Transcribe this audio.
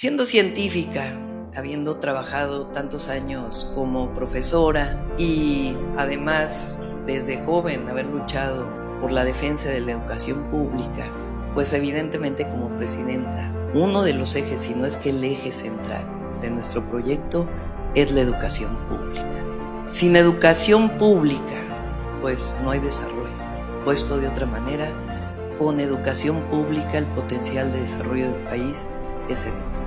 Siendo científica, habiendo trabajado tantos años como profesora y además desde joven haber luchado por la defensa de la educación pública, pues evidentemente como presidenta, uno de los ejes, si no es que el eje central de nuestro proyecto, es la educación pública. Sin educación pública, pues no hay desarrollo. Puesto de otra manera, con educación pública el potencial de desarrollo del país es enorme.